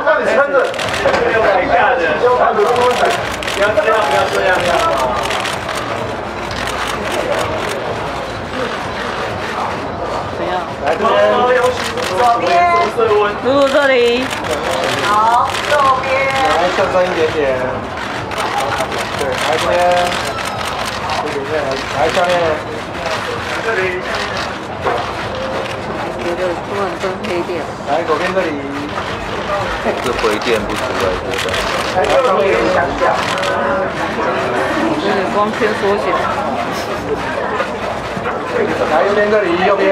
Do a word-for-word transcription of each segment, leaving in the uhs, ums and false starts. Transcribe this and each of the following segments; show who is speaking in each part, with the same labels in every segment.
Speaker 1: 让你撑着，没有改价的，不要这样，不要这样。
Speaker 2: 怎样？
Speaker 1: 来这边，左边，
Speaker 2: 露露这里。
Speaker 3: 好，右边。
Speaker 1: 来向上一点点。对，来这边，一点点，来下面，这里。
Speaker 2: 觉得突然灯黑掉。
Speaker 1: 来左边这里。
Speaker 4: 是回电不出来，对吧？
Speaker 1: 来右边想一下。
Speaker 2: 就是光圈缩小。
Speaker 1: 来右边这里，右边。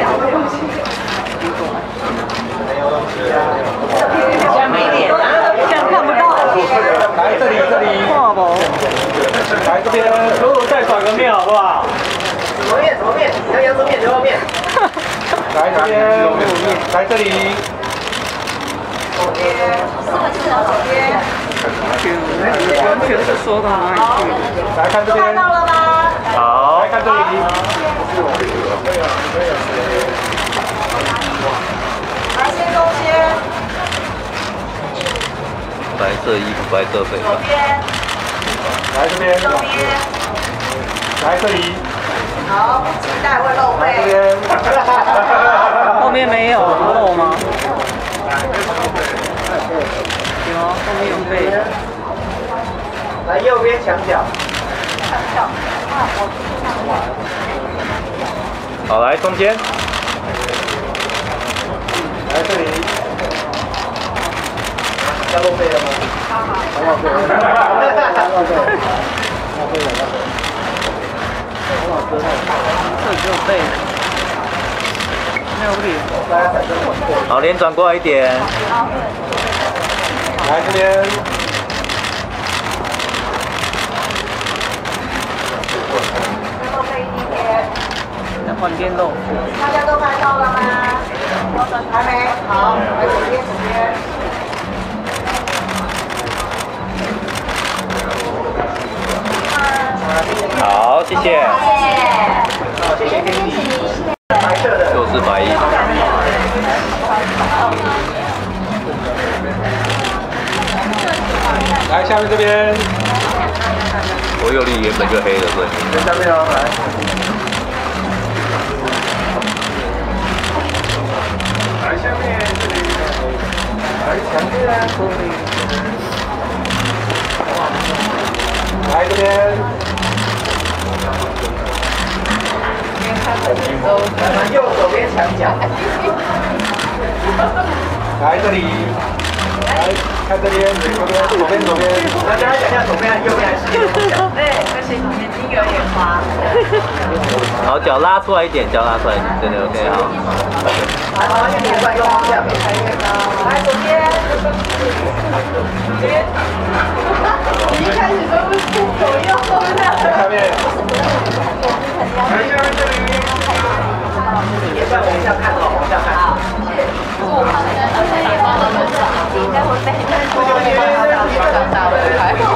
Speaker 3: 这样没脸，这样看不到。
Speaker 1: 来这里，这里。
Speaker 2: 画不？
Speaker 1: 来这边，露露再转个面好不好？
Speaker 3: 什么面？什么面？要扬州面、牛肉面。
Speaker 1: 来这边，来这里。
Speaker 3: 左边，是不是左边？
Speaker 2: 完全是缩到哪里去？
Speaker 1: 来看这边。
Speaker 3: 看到了吗？
Speaker 1: 好，来看这里。
Speaker 3: 来先中间。
Speaker 4: 白色衣服，白色背
Speaker 3: 左边。
Speaker 1: 来这边。
Speaker 3: 右边。
Speaker 1: 来这里。
Speaker 3: 好，不期待会露
Speaker 1: 来这
Speaker 3: 背。
Speaker 1: 边。
Speaker 2: 后面没有露吗？ 有，后面有背。
Speaker 3: 来右边墙角。
Speaker 4: 好，来中间。
Speaker 1: 来这里。要露背了吗？好好背。好好背。好背了，好背了。
Speaker 2: 这只有背，没有脸。
Speaker 4: 好，脸转过来一点。
Speaker 1: 来这边，
Speaker 3: 露背一点点。
Speaker 2: 再换边露。
Speaker 3: 大家都拍到了吗？还没。好，来左边，左边。
Speaker 4: 好，谢谢。
Speaker 3: 谢谢。好，谢谢，谢谢你。白色的。
Speaker 4: 就是白衣。
Speaker 1: 来下面这边，
Speaker 4: 我右力原本就黑的，所以。
Speaker 1: 跟下面哦，来。来下面这里，来墙边，来这边。右手边墙角。来这里。 来，看这边，左边，左边，左边。大家讲一下左边、右边还是右边？
Speaker 3: 对，而且眼睛有点花。
Speaker 4: 好，脚拉出来一点，脚拉出来一点，对对 ，OK， 好。
Speaker 3: 好，眼睛转右方向，越抬越高。来，左边。左边。你一开始都是顾左右的。
Speaker 1: 下面。来下面这里。也算往下看哦，往下看。好，谢谢。我看的，而且也放到楼上。待会儿背，待会儿背，待会儿背，待会儿背。